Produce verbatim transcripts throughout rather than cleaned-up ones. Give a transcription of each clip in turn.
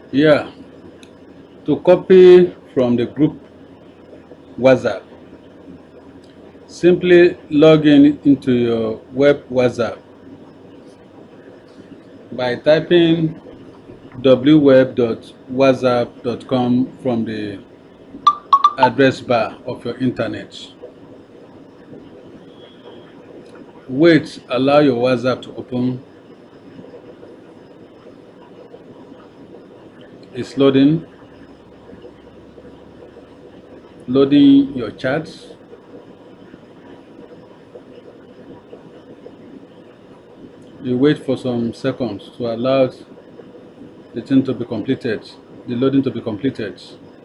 Yeah, to copy from the group WhatsApp, simply log in into your web WhatsApp by typing w web dot whatsapp dot com from the address bar of your internet. Wait, allow your WhatsApp to open. It's loading, loading your chats. You wait for some seconds to allow the thing to be completed, the loading to be completed.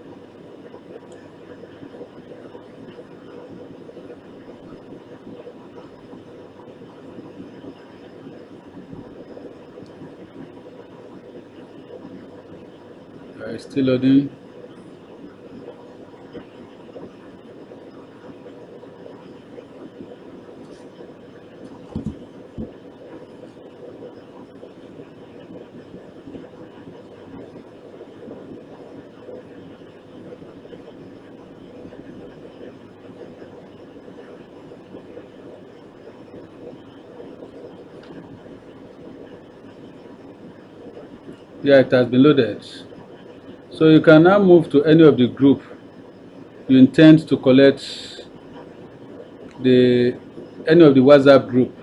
Uh, it's still loading. Yeah, it has been loaded. So you can now move to any of the group you intend to collect the any of the WhatsApp group.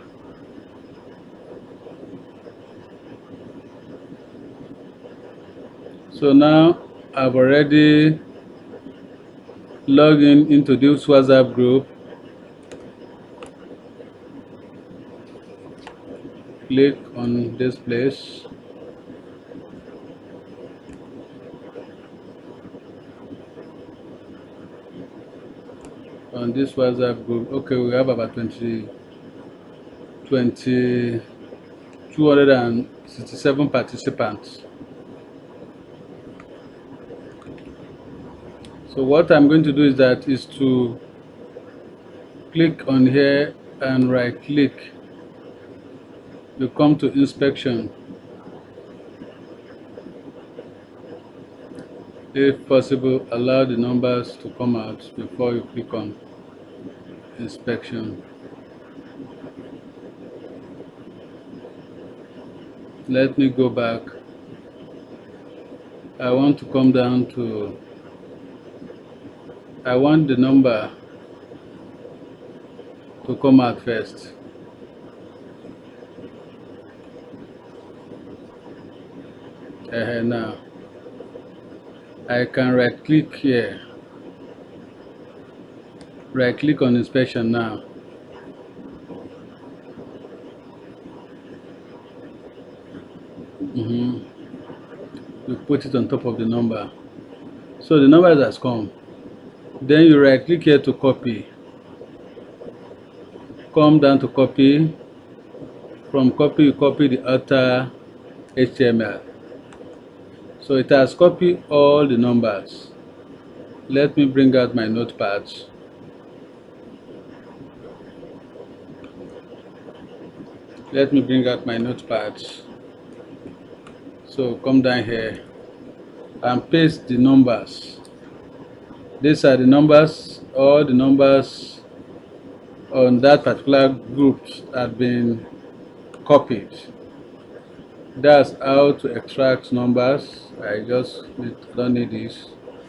So now I've already logged in into this WhatsApp group. Click on this place. On this WhatsApp group, okay, we have about twenty, twenty, two hundred sixty-seven participants. So what I'm going to do is that is to click on here and right click. You come to inspection. If possible, allow the numbers to come out before you click on inspection. Let me go back. I want to come down to, I want the number to come out first. Uh, now, I can right click here. Right click on inspection now. Mm-hmm. You put it on top of the number. So the number has come. Then you right click here to copy. Come down to copy. From copy, you copy the outer H T M L. So it has copied all the numbers. Let me bring out my notepad. Let me bring out my notepad. So come down here and paste the numbers. These are the numbers, all the numbers on that particular group have been copied. That's how to extract numbers. I just need, don't need this.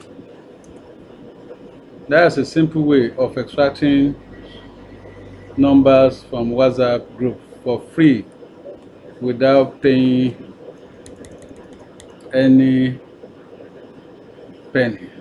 That's a simple way of extracting numbers from WhatsApp group for free without paying any penny.